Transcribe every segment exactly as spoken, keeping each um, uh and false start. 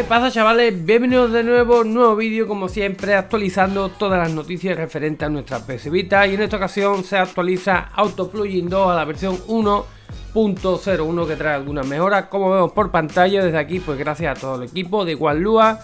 ¿Qué pasa, chavales? Bienvenidos de nuevo, nuevo vídeo como siempre, actualizando todas las noticias referentes a nuestra P S Vita. Y en esta ocasión se actualiza AutoPlugin dos a la versión uno punto cero uno, que trae algunas mejoras, como vemos por pantalla. Desde aquí, pues gracias a todo el equipo de Igualúa,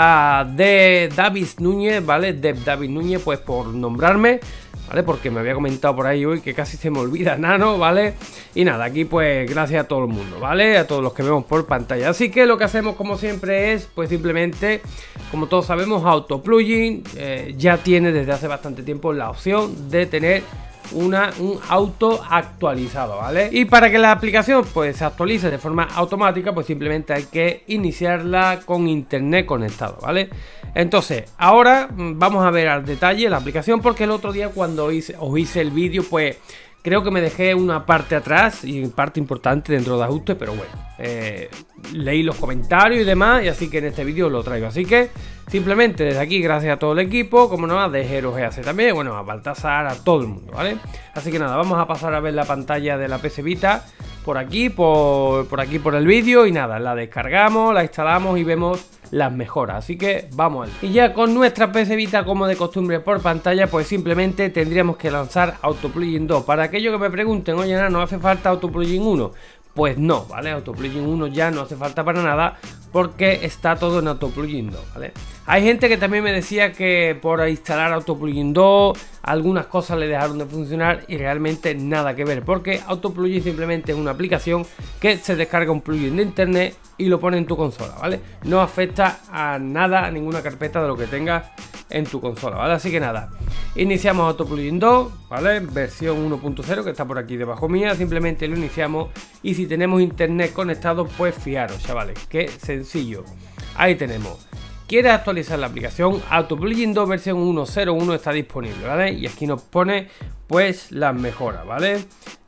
a de David Núñez, ¿vale? De David Núñez, pues por nombrarme, ¿vale? Porque me había comentado por ahí hoy que casi se me olvida Nano, ¿vale? Y nada, aquí pues gracias a todo el mundo, ¿vale? A todos los que vemos por pantalla. Así que lo que hacemos como siempre es, pues simplemente, como todos sabemos, AutoPlugin eh, ya tiene desde hace bastante tiempo la opción de tener una, un auto actualizado, ¿vale? Y para que la aplicación pues se actualice de forma automática, pues simplemente hay que iniciarla con internet conectado, ¿vale? Entonces, ahora vamos a ver al detalle la aplicación, porque el otro día cuando hice, os hice el vídeo, pues creo que me dejé una parte atrás y parte importante dentro de ajustes, pero bueno, eh, leí los comentarios y demás, y así que en este vídeo lo traigo. Así que simplemente desde aquí, gracias a todo el equipo, como no, a de Hero G A C también, bueno, a Baltasar, a todo el mundo, ¿vale? Así que nada, vamos a pasar a ver la pantalla de la P S Vita por aquí, por, por aquí por el vídeo, y nada, la descargamos, la instalamos y vemos las mejoras. Así que vamos a ver. Y ya con nuestra P S Vita, como de costumbre, por pantalla, pues simplemente tendríamos que lanzar AutoPlugin dos. Para aquellos que me pregunten, oye, ¿no hace falta AutoPlugin uno? Pues no, ¿vale? AutoPlugin uno ya no hace falta para nada, porque está todo en AutoPlugin dos, ¿vale? Hay gente que también me decía que por instalar AutoPlugin dos algunas cosas le dejaron de funcionar, y realmente nada que ver, porque AutoPlugin simplemente es una aplicación que se descarga un plugin de internet y lo pone en tu consola, ¿vale? No afecta a nada, a ninguna carpeta de lo que tengas en tu consola, ¿vale? Así que nada, iniciamos AutoPlugin dos, ¿vale? Versión uno punto cero, que está por aquí debajo mía. Simplemente lo iniciamos, y si tenemos internet conectado, pues fiaros, chavales, qué sencillo. Ahí tenemos. ¿Quieres actualizar la aplicación? AutoPlugin dos versión uno punto cero uno está disponible, ¿vale? Y aquí nos pone pues las mejoras, ¿vale?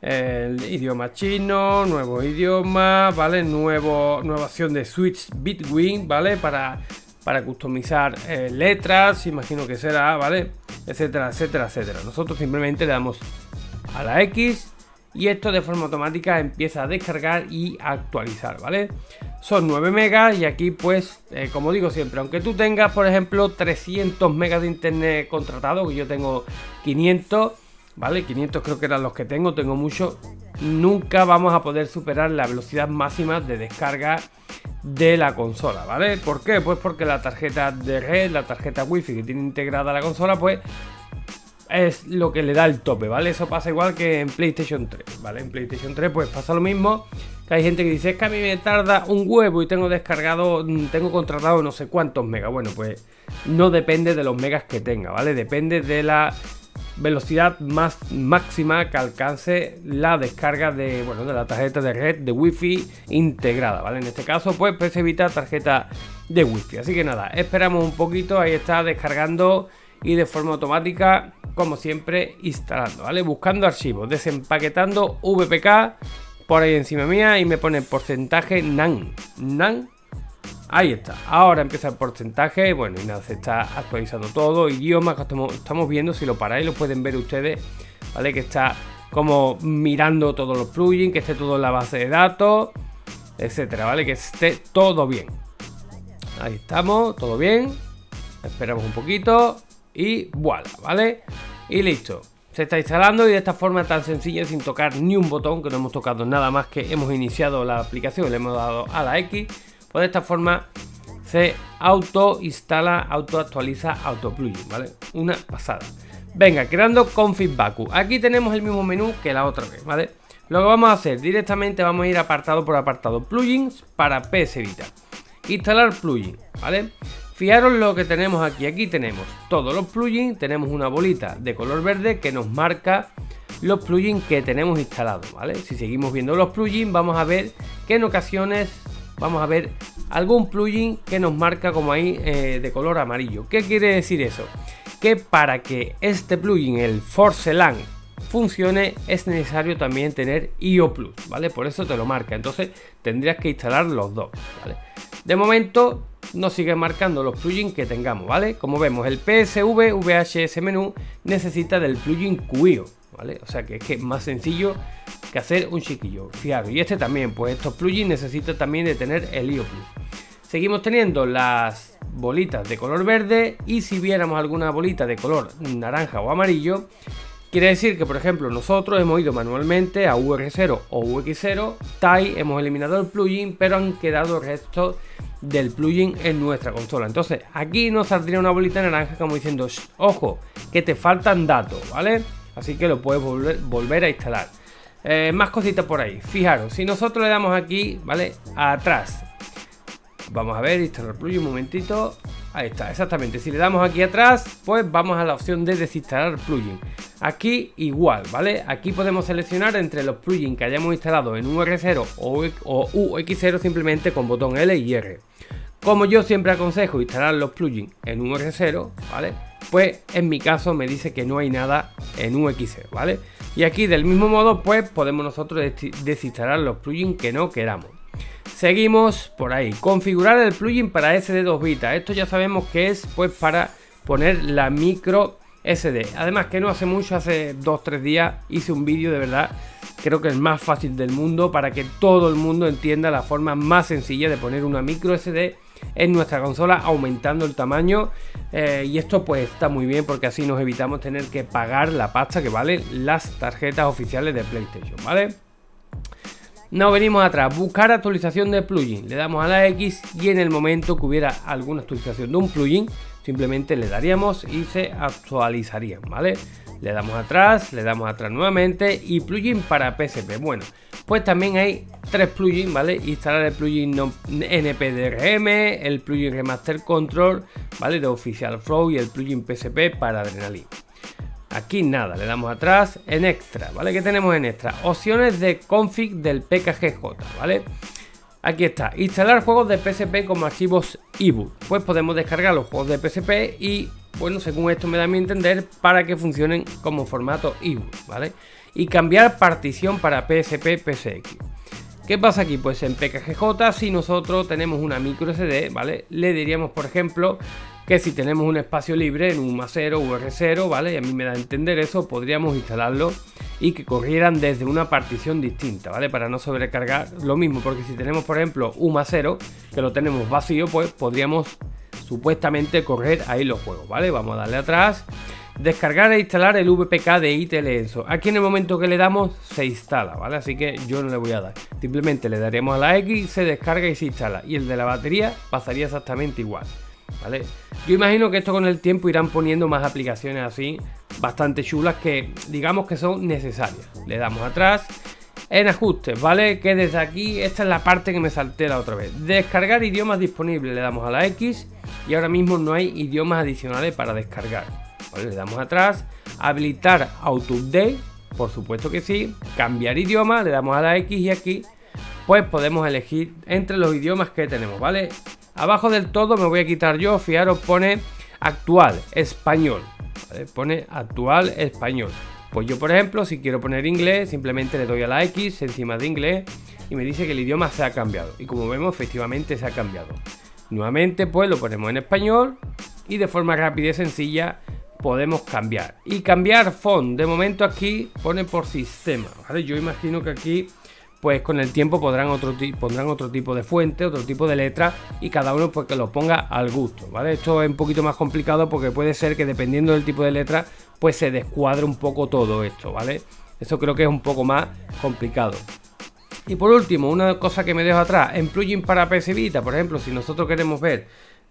El idioma chino, nuevo idioma, ¿vale? Nuevo, nueva opción de Switch Between, ¿vale? Para, para customizar eh, letras, imagino que será, ¿vale? Etcétera, etcétera, etcétera. Nosotros simplemente le damos a la X, y esto de forma automática empieza a descargar y a actualizar, ¿vale? Son nueve megas, y aquí pues, eh, como digo siempre, aunque tú tengas, por ejemplo, trescientos megas de internet contratado, que yo tengo quinientos, ¿vale? quinientos creo que eran los que tengo, tengo mucho, nunca vamos a poder superar la velocidad máxima de descarga de la consola, ¿vale? ¿Por qué? Pues porque la tarjeta de red, la tarjeta wifi que tiene integrada la consola, pues es lo que le da el tope, ¿vale? Eso pasa igual que en PlayStation tres, ¿vale? En PlayStation tres pues pasa lo mismo, que hay gente que dice, es que a mí me tarda un huevo y tengo descargado, tengo contratado no sé cuántos megas. Bueno, pues no depende de los megas que tenga, ¿vale? Depende de la velocidad más máxima que alcance la descarga de, bueno, de la tarjeta de red de wifi integrada, ¿vale? En este caso pues P S Vita tarjeta de wifi. Así que nada, esperamos un poquito, ahí está descargando, y de forma automática, como siempre, instalando, ¿vale? Buscando archivos, desempaquetando V P K por ahí encima mía, y me pone porcentaje NAND. NAND. Ahí está. Ahora empieza el porcentaje. Bueno, y nada, se está actualizando todo. Idiomas que estamos, estamos viendo, si lo paráis lo pueden ver ustedes, ¿vale? Que está como mirando todos los plugins, que esté todo en la base de datos, etcétera, ¿vale? Que esté todo bien. Ahí estamos, todo bien. Esperamos un poquito. Y voilà, ¿vale? Y listo, se está instalando, y de esta forma tan sencilla, sin tocar ni un botón, que no hemos tocado nada más que hemos iniciado la aplicación, le hemos dado a la X, pues de esta forma se auto instala, auto actualiza AutoPlugin, ¿vale? Una pasada. Venga, creando config Baku. Aquí tenemos el mismo menú que la otra vez, ¿vale? Lo que vamos a hacer directamente, vamos a ir apartado por apartado, plugins para P S Vita, instalar plugin, ¿vale? Fijaros lo que tenemos aquí. Aquí tenemos todos los plugins, tenemos una bolita de color verde que nos marca los plugins que tenemos instalados, ¿vale? Si seguimos viendo los plugins, vamos a ver que en ocasiones vamos a ver algún plugin que nos marca como ahí eh, de color amarillo. ¿Qué quiere decir eso? Que para que este plugin, el Forcelan, funcione, es necesario también tener I O Plus, ¿vale? Por eso te lo marca. Entonces tendrías que instalar los dos, ¿vale? De momento nos sigue marcando los plugins que tengamos, ¿vale? Como vemos, el P S V V H S menú necesita del plugin Q I O, ¿vale? O sea que es que es más sencillo que hacer un chiquillo. Fijaros, y este también, pues estos plugins necesitan también de tener el I O Plus. Seguimos teniendo las bolitas de color verde, y si viéramos alguna bolita de color naranja o amarillo, quiere decir que, por ejemplo, nosotros hemos ido manualmente a U R cero o U X cero, T A I, hemos eliminado el plugin, pero han quedado restos del plugin en nuestra consola. Entonces aquí nos saldría una bolita naranja como diciendo, ojo, que te faltan datos, ¿vale? Así que lo puedes volver, volver a instalar. Eh, más cositas por ahí. Fijaros, si nosotros le damos aquí, ¿vale? Atrás. Vamos a ver, instalar plugin un momentito. Ahí está, exactamente. Si le damos aquí atrás, pues vamos a la opción de desinstalar plugin. Aquí igual, ¿vale? Aquí podemos seleccionar entre los plugins que hayamos instalado en U R cero o U X cero simplemente con botón L y R. Como yo siempre aconsejo instalar los plugins en U R cero, ¿vale? Pues en mi caso me dice que no hay nada en U X cero, ¿vale? Y aquí del mismo modo, pues podemos nosotros desinstalar los plugins que no queramos. Seguimos por ahí. Configurar el plugin para S D dos bits. Esto ya sabemos que es pues para poner la micro S D. Además que no hace mucho, hace dos tres días hice un vídeo, de verdad, creo que es el más fácil del mundo para que todo el mundo entienda la forma más sencilla de poner una micro S D en nuestra consola, aumentando el tamaño. Eh, y esto pues está muy bien porque así nos evitamos tener que pagar la pasta que valen las tarjetas oficiales de PlayStation, ¿vale? Nos venimos atrás, buscar actualización de plugin, le damos a la X y en el momento que hubiera alguna actualización de un plugin, simplemente le daríamos y se actualizarían, ¿vale? Le damos atrás, le damos atrás nuevamente y plugin para P S P. Bueno, pues también hay tres plugins, ¿vale? Instalar el plugin N P D R M, el plugin Remaster Control, ¿vale? De Official Flow y el plugin P S P para Adrenaline. Aquí nada, le damos atrás en extra, ¿vale? ¿Qué tenemos en extra? Opciones de config del P K G J, ¿vale? Aquí está, instalar juegos de P S P como archivos ebook. Pues podemos descargar los juegos de P S P y, bueno, según esto me da a mi entender, para que funcionen como formato ebook, ¿vale? Y cambiar partición para P S P, P S X. ¿Qué pasa aquí? Pues en P K G J, si nosotros tenemos una micro S D, ¿vale? Le diríamos, por ejemplo, que si tenemos un espacio libre en U M A cero, U R cero, ¿vale? Y a mí me da a entender eso, podríamos instalarlo y que corrieran desde una partición distinta, ¿vale? Para no sobrecargar lo mismo, porque si tenemos, por ejemplo, U M A cero, que lo tenemos vacío, pues podríamos supuestamente correr ahí los juegos, ¿vale? Vamos a darle atrás. Descargar e instalar el V P K de Intel Enso. Aquí en el momento que le damos se instala, ¿vale? Así que yo no le voy a dar. Simplemente le daremos a la X, se descarga y se instala. Y el de la batería pasaría exactamente igual, ¿vale? Yo imagino que esto con el tiempo irán poniendo más aplicaciones así, bastante chulas, que digamos que son necesarias. Le damos atrás. En ajustes, ¿vale? Que desde aquí, esta es la parte que me salté la otra vez. Descargar idiomas disponibles. Le damos a la X y ahora mismo no hay idiomas adicionales para descargar. ¿Vale? Le damos atrás, habilitar Auto Update, por supuesto que sí, cambiar idioma, le damos a la X y aquí pues podemos elegir entre los idiomas que tenemos, ¿vale? Abajo del todo me voy a quitar yo, fijaros, pone actual, español, ¿vale? Pone actual, español. Pues yo, por ejemplo, si quiero poner inglés, simplemente le doy a la X encima de inglés y me dice que el idioma se ha cambiado. Y como vemos, efectivamente se ha cambiado. Nuevamente, pues lo ponemos en español y de forma rápida y sencilla podemos cambiar. Y cambiar font, de momento aquí pone por sistema, ¿vale? Yo imagino que aquí pues con el tiempo podrán otro, pondrán otro tipo de fuente, otro tipo de letra y cada uno pues que lo ponga al gusto, ¿vale? Esto es un poquito más complicado porque puede ser que dependiendo del tipo de letra pues se descuadre un poco todo esto, ¿vale? Eso creo que es un poco más complicado. Y por último, una cosa que me dejo atrás, en plugin para P S Vita, por ejemplo, si nosotros queremos ver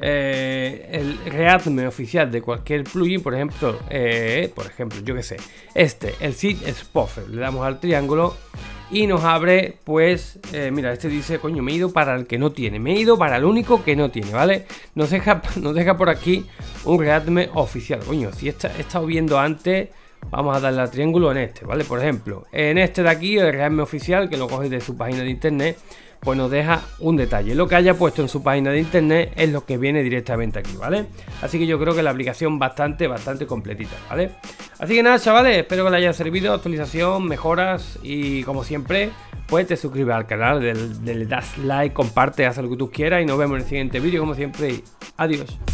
eh, el readme oficial de cualquier plugin, por ejemplo, eh, por ejemplo, yo que sé, este, el Seed Spoofer, le damos al triángulo y nos abre, pues, eh, mira, este dice, coño, me he ido para el que no tiene, me he ido para el único que no tiene, ¿vale? Nos deja, nos deja por aquí un readme oficial, coño, si he estado viendo antes. Vamos a darle al triángulo en este, ¿vale? Por ejemplo, en este de aquí, el readme oficial, que lo coge de su página de internet, pues nos deja un detalle. Lo que haya puesto en su página de internet es lo que viene directamente aquí, ¿vale? Así que yo creo que la aplicación bastante, bastante completita, ¿vale? Así que nada, chavales, espero que les haya servido, actualización, mejoras y como siempre, pues te suscribes al canal, le das like, comparte, haz lo que tú quieras y nos vemos en el siguiente vídeo, como siempre, y adiós.